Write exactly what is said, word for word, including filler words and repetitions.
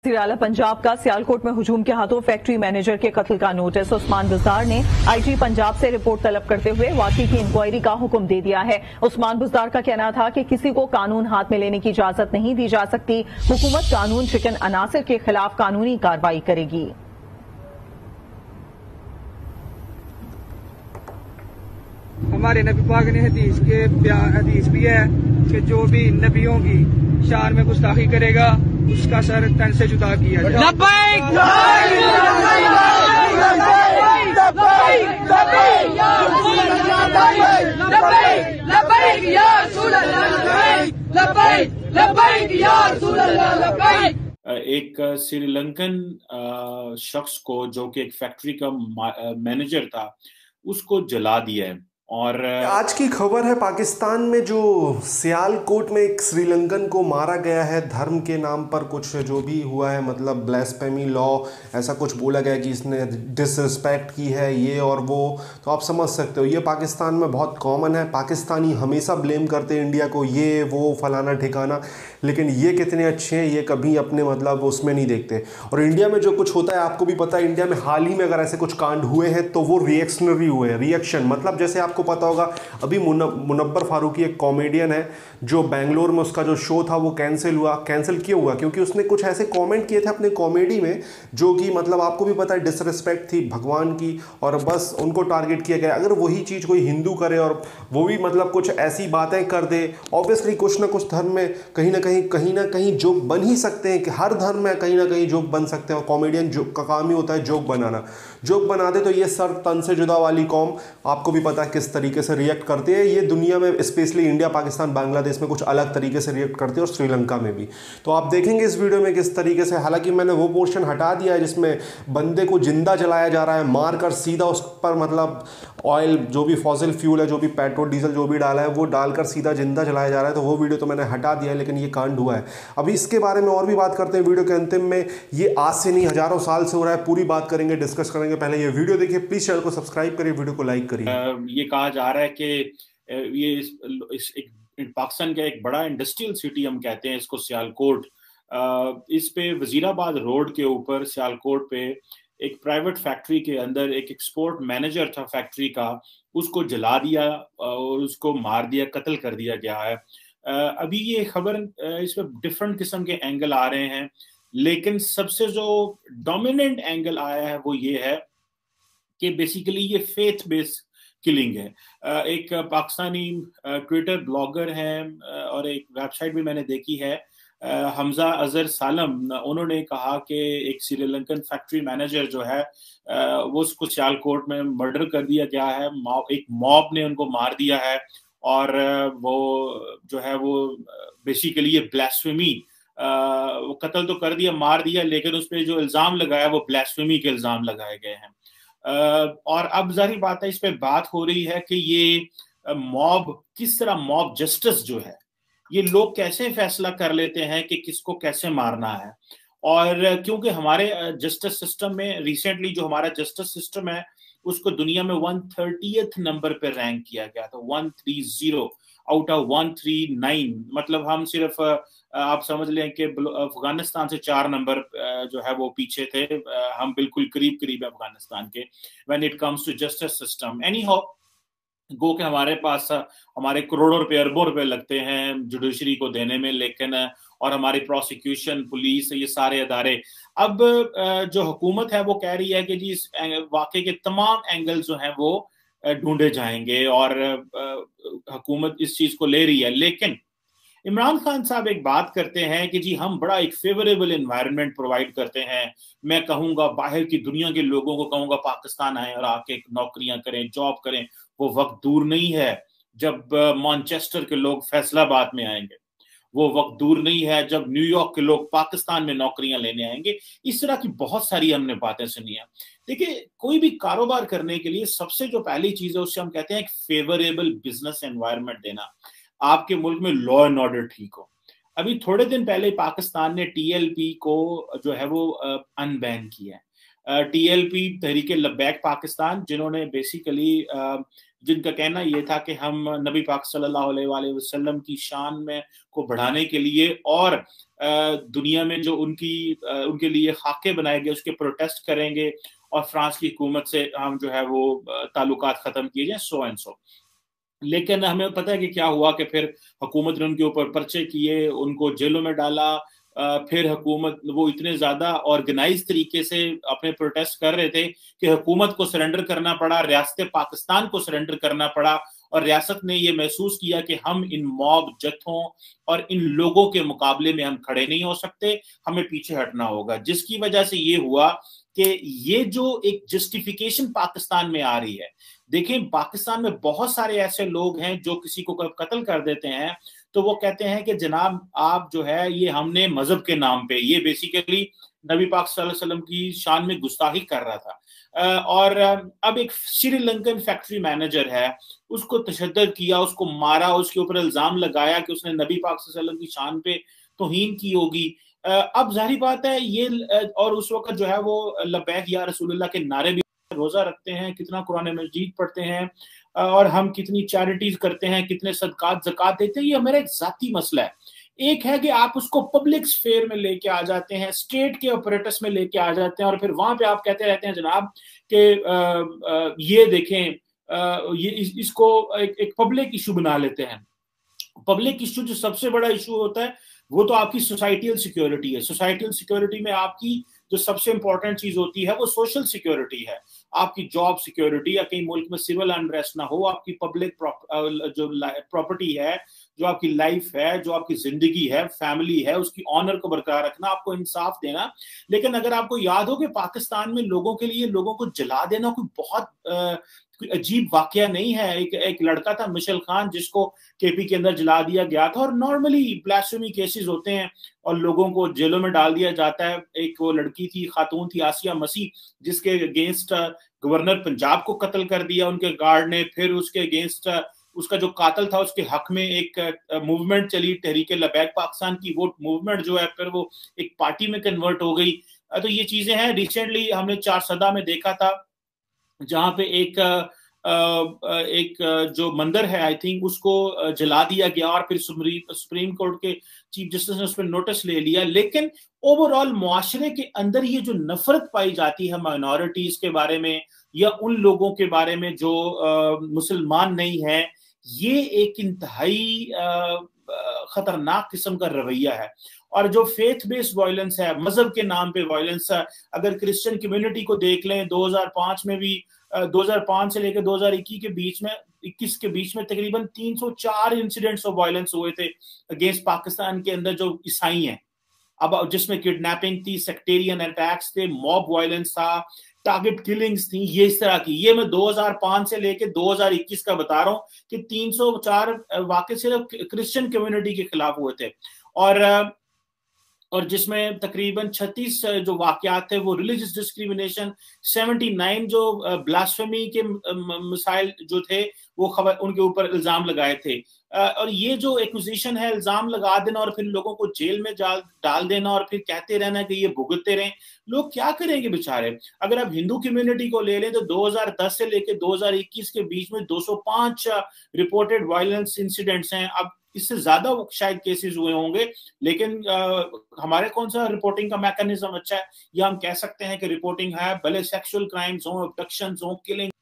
وزیر اعلیٰ پنجاب کا سیالکوٹ میں ہجوم کے ہاتھوں فیکٹری مینیجر کے قتل کا نوٹس۔ عثمان بزدار نے آئی جی پنجاب سے رپورٹ طلب کرتے ہوئے واقعے کی انکوائری کا حکم دے دیا ہے۔ عثمان بزدار کا کہنا تھا کہ کسی کو قانون ہاتھ میں لینے کی اجازت نہیں دی جا سکتی، حکومت قانون شکن عناصر کے خلاف قانونی کارروائی کرے گی۔ ہمارے نبی پاک نے حدیث کے حدیث بھی ہے کہ جو بھی نبیوں کی شان میں گستاخی کرے گا اس کا سر تن سے جدا کیا جائے۔ ایک سری لنکن شخص کو جو کہ ایک فیکٹری کا مینیجر تھا اس کو جلا دیا ہے۔ اور آج کی خبر ہے پاکستان میں جو سیالکوٹ میں ایک سری لنکن کو مارا گیا ہے دھرم کے نام پر، کچھ جو بھی ہوا ہے مطلب بلیسفیمی لا ایسا کچھ بولا گیا کہ اس نے ڈس رسپیکٹ کی ہے یہ اور وہ، تو آپ سمجھ سکتے ہو یہ پاکستان میں بہت کامن ہے۔ پاکستانی ہمیشہ بلیم کرتے ہیں انڈیا کو، یہ وہ فلانا ٹھکانا، لیکن یہ کتنے اچھے ہیں یہ کبھی اپنے مطلب اس میں نہیں دیکھتے۔ اور انڈیا میں جو کچھ ہوتا ہے آپ کو بھی پتہ ہے، انڈیا میں حال ہی میں اگر ایسے کچھ کانڈ ہوئے ہیں تو وہ ریئیکشنری ہوئے ہیں، ریئیکشن مطلب جیسے آپ کو پتا ہوگا ابھی منبر فاروقی ایک کامیڈین ہے جو بنگلور میں اس کا جو شو تھا وہ کینسل ہوا۔ کینسل کیوں ہوا؟ کیونکہ اس نے کچھ ایسے کامنٹ کیے تھے اپنے کامیڈی میں جو کہ مطلب آپ کو بھی پتا ہے ڈس رسپیکٹ تھی بھگوان کی، اور بس ان کو ٹارگٹ کیا گیا۔ اگر وہی چیز کوئی ہندو کرے اور وہ بھی مطلب کچھ ایسی باتیں کر دے، اوبیسلی کچھ نہ کچھ دھرم میں کہیں نہ کہیں کہیں نہ کہیں جوک بن ہی سکتے ہیں، کہ ہر دھرم میں کہیں نہ کہیں جوک بن سکتے ہیں، اور کامیڈین جو کا کام ہی ہوتا ہے جوک بنانا۔ جوک بنا دے تو یہ سر تن سے جدا والی قوم آپ کو بھی پتا ہے کس طریقے سے ریئیکٹ کرتے ہیں۔ یہ دنیا میں اسپیشلی انڈیا، پاکستان، بنگلہ دیش میں کچھ الگ طریقے سے ریئیکٹ کرتے ہیں، اور سری لنکا میں بھی۔ تو آپ دیکھیں گے اس ویڈیو میں کس طریقے سے، حالانکہ میں نے وہ پورشن ہٹا دیا ہے جس میں بندے کو زندہ جلایا جا رہا ہے، مار کر سیدھا اس پر مطلب آئل جو بھی فوسل فیول ہے، جو بھی پیٹرول ڈیزل جو بھی ڈالا ہے وہ ڈال کر سیدھا زندہ جلایا جا رہا ہے، تو وہ ویڈیو تو میں نے ہٹا دیا ہے، لیکن یہ کانڈ ہوا ہے۔ ابھی اس کے بارے میں اور بھی بات کرتے ہیں ویڈیو کے انتم میں۔ یہ آج سے نہیں ہزاروں سال سے ہو رہا ہے، پوری بات کریں گے، ڈسکس کریں گے۔ پہلے یہ ویڈیو دیکھیے، پلیز چینل کو سبسکرائب کریے، ویڈیو کو لائک کریے۔ یہ کہا جا رہا ہے کہ یہ پاکستان کا ایک بڑا انڈسٹریل سٹی ہم کہتے ہیں اس کو سیالکوٹ، اس پہ وزیر آباد روڈ کے اوپر سیالکوٹ پہ ایک پرائیویٹ فیکٹری کے اندر ایک ایکسپورٹ مینیجر تھا فیکٹری کا، اس کو جلا دیا اور اس کو مار دیا، قتل کر دیا گیا ہے۔ ابھی یہ خبر اس میں ڈفرنٹ قسم کے اینگل آ رہے ہیں، لیکن سب سے جو ڈومیننٹ اینگل آیا ہے وہ یہ ہے کہ بیسیکلی یہ فیتھ بیس کلنگ ہے۔ ایک پاکستانی ٹویٹر بلاگر ہیں اور ایک ویب سائٹ بھی میں نے دیکھی ہے، حمزہ اظہر سالم، انہوں نے کہا کہ ایک سری لنکن فیکٹری مینیجر جو ہے وہ اس کو سیالکوٹ میں مرڈر کر دیا گیا ہے، ایک موب نے ان کو مار دیا ہے، اور وہ جو ہے وہ بیسیکلی یہ بلیسفیمی، وہ قتل تو کر دیا، مار دیا، لیکن اس پہ جو الزام لگایا وہ بلیسفیمی کے الزام لگائے گئے ہیں۔ اور اب ظاہر بات ہے اس پہ بات ہو رہی ہے کہ یہ موب کس طرح، موب جسٹس جو ہے یہ لوگ کیسے فیصلہ کر لیتے ہیں کہ کس کو کیسے مارنا ہے۔ اور کیونکہ ہمارے جسٹس سسٹم میں ریسنٹلی جو ہمارا جسٹس سسٹم ہے اس کو دنیا میں ون تھرٹیتھ نمبر پہ رینک کیا گیا تھا، one three zero out of one three nine, مطلب ہم صرف آپ سمجھ لیں کہ افغانستان سے چار نمبر جو ہے وہ پیچھے تھے، ہم بالکل قریب قریب افغانستان کے when it comes to justice system. anyhow گو کہ ہمارے پاس ہمارے کروڑوں روپے اربوں روپے لگتے ہیں جوڈیشری کو دینے میں، لیکن اور ہماری پروسیکیوشن، پولیس، یہ سارے ادارے، اب جو حکومت ہے وہ کہہ رہی ہے کہ جی اس واقعے کے تمام اینگل جو ہیں وہ ڈھونڈے جائیں گے، اور حکومت اس چیز کو لے رہی ہے۔ لیکن عمران خان صاحب ایک بات کرتے ہیں کہ جی ہم بڑا ایک فیوریبل انوائرمنٹ پرووائڈ کرتے ہیں، میں کہوں گا باہر کی دنیا کے لوگوں کو کہوں گا پاکستان آئیں اور آ کے نوکریاں کریں، جاب کریں۔ وہ وقت دور نہیں ہے جب مانچسٹر کے لوگ فیصل آباد میں آئیں گے، وہ وقت دور نہیں ہے جب نیو یارک کے لوگ پاکستان میں نوکریاں لینے آئیں گے۔ اس طرح کی بہت ساری ہم نے باتیں سنی ہیں۔ دیکھیں، کوئی بھی کاروبار کرنے کے لیے سب سے جو پہلی چیز ہے اس سے ہم کہتے ہیں ایک فیوریبل بزنس انوائرمنٹ دینا، آپ کے ملک میں لا اینڈ آرڈر ٹھیک ہو۔ ابھی تھوڑے دن پہلے پاکستان نے ٹی ایل پی کو جو ہے وہ ان بین کیا ہے۔ T L P Tehreek Labbaik Pakistan, جنہوں نے بیسیکلی جن کا کہنا یہ تھا کہ ہم نبی پاک صلی اللہ علیہ وآلہ وسلم کی شان میں کو بڑھانے کے لیے اور دنیا میں جو ان کی ان کے لیے خاکے بنائے گئے اس کے پروٹیسٹ کریں گے اور فرانس کی حکومت سے ہم جو ہے وہ تعلقات ختم کیے جائیں سو اینڈ سو. لیکن ہمیں پتہ ہے کہ کیا ہوا کہ پھر حکومت نے ان کے اوپر پرچے کیے, ان کو جیلوں میں ڈالا. پھر حکومت وہ اتنے زیادہ آرگنائز طریقے سے اپنے پروٹیسٹ کر رہے تھے کہ حکومت کو سرنڈر کرنا پڑا, ریاست پاکستان کو سرنڈر کرنا پڑا, اور ریاست نے یہ محسوس کیا کہ ہم ان موب جتھوں اور ان لوگوں کے مقابلے میں ہم کھڑے نہیں ہو سکتے, ہمیں پیچھے ہٹنا ہوگا. جس کی وجہ سے یہ ہوا کہ یہ جو ایک جسٹیفیکیشن پاکستان میں آ رہی ہے, دیکھیں پاکستان میں بہت سارے ایسے لوگ ہیں جو کسی کو قتل کر دیتے ہیں تو وہ کہتے ہیں کہ جناب آپ جو ہے یہ ہم نے مذہب کے نام پہ, یہ بیسیکلی نبی پاک صلی اللہ علیہ وسلم کی شان میں گستاخی کر رہا تھا. اور اب ایک سری لنکن فیکٹری مینیجر ہے, اس کو تشدد کیا, اس کو مارا, اس کے اوپر الزام لگایا کہ اس نے نبی پاک صلی اللہ علیہ وسلم کی شان پہ توہین کی ہوگی. اب ظاہری بات ہے یہ, اور اس وقت جو ہے وہ لبیک یا رسول اللہ کے نعرے بھی, روزہ رکھتے ہیں, کتنا قرآن مجید پڑھتے ہیں, اور ہم کتنی چیریٹیز کرتے ہیں, کتنے صدقات زکوٰۃ دیتے ہیں, یہ ہمارا ایک ذاتی مسئلہ ہے. ایک ہے کہ آپ اس کو پبلک سفیر میں لے کے آ جاتے ہیں, اسٹیٹ کے آپریٹس میں لے کے آ جاتے ہیں, اور پھر وہاں پہ آپ کہتے رہتے ہیں جناب کہ یہ دیکھیں یہ اس کو ایک پبلک ایشو بنا لیتے ہیں. پبلک ایشو جو سب سے بڑا ایشو ہوتا ہے وہ تو آپ کی سوسائٹیل سیکیورٹی ہے. سوسائٹیل سیکیورٹی میں آپ کی جو سب سے امپورٹنٹ چیز ہوتی ہے وہ سوشل سیکیورٹی ہے, آپ کی جاب سیکیورٹی, یا کہیں ملک میں سول انریسٹ نہ ہو, آپ کی پبلک جو پراپرٹی ہے, جو آپ کی لائف ہے, جو آپ کی زندگی ہے, فیملی ہے, اس کی آنر کو برقرار رکھنا, آپ کو انصاف دینا. لیکن اگر آپ کو یاد ہو کہ پاکستان میں لوگوں کے لیے لوگوں کو جلا دینا کوئی بہت کوئی عجیب واقعہ نہیں ہے. ایک ایک لڑکا تھا مشل خان جس کو کے پی کے اندر جلا دیا گیا تھا, اور نارملی بلاسفیمی کیسز ہوتے ہیں اور لوگوں کو جیلوں میں ڈال دیا جاتا ہے. ایک وہ لڑکی تھی, خاتون تھی, آسیہ مسیح, جس کے اگینسٹ گورنر پنجاب کو قتل کر دیا ان کے گارڈ نے. پھر اس کے اگینسٹ اس کا جو قاتل تھا اس کے حق میں ایک موومنٹ چلی, تحریک لبیک پاکستان کی. وہ موومنٹ جو ہے پھر وہ ایک پارٹی میں کنورٹ ہو گئی. تو یہ چیزیں ہیں. ریسنٹلی ہم نے چار سدہ میں دیکھا تھا جہاں پہ ایک ایک جو مندر ہے آئی تھنک اس کو جلا دیا گیا, اور پھر سپریم کورٹ کے چیف جسٹس نے اس پہ نوٹس لے لیا. لیکن اوور آل معاشرے کے اندر یہ جو نفرت پائی جاتی ہے مائنورٹیز کے بارے میں یا ان لوگوں کے بارے میں جو مسلمان نہیں ہیں, یہ ایک انتہائی خطرناک قسم کا رویہ ہے. اور جو فیتھ بیس وائلنس ہے, مذہب کے نام پہ وائلنس ہے, اگر کرسچن کمیونٹی کو دیکھ لیں, دو ہزار پانچ میں بھی, دو ہزار پانچ سے لے کے دو ہزار اکیس کے بیچ میں اکیس کے بیچ میں تقریباً تین سو چار انسیڈنٹس آف وائلنس ہوئے تھے اگینسٹ پاکستان کے اندر جو عیسائی ہیں. اب جس میں کڈنیپنگ تھی, سیکٹیرین اٹیکس تھے, موب وائلنس تھا, ٹارگٹ کلنگز تھیں, یہ اس طرح کی. یہ میں دو ہزار پانچ سے لے کے دو ہزار اکیس کا بتا رہا ہوں کہ تین سو چار واقع صرف کرسچن کمیونٹی کے خلاف ہوئے تھے, اور اور جس میں تقریباً چھتیس جو واقعات تھے وہ ریلیجس ڈسکریمنیشن, سیونٹی نائن جو بلاسفیمی کے مسائل جو تھے وہ خبر ان کے اوپر الزام لگائے تھے. اور یہ جو ایکوزیشن ہے, الزام لگا دینا اور پھر لوگوں کو جیل میں ڈال دینا اور پھر کہتے رہنا کہ یہ بھگتتے رہیں, لوگ کیا کریں گے بیچارے. اگر آپ ہندو کمیونٹی کو لے لیں تو دو ہزار دس سے لے کے دو ہزار اکیس کے بیچ میں دو سو پانچ رپورٹڈ وائلنس انسیڈنٹس ہیں. اب اس سے زیادہ شاید کیسز ہوئے ہوں گے, لیکن ہمارے کون سا رپورٹنگ کا میکانزم اچھا ہے, یا ہم کہہ سکتے ہیں کہ رپورٹنگ ہے, بھلے سیکشل کرائمز ہوں, ابڈکشنز ہوں, کلنگ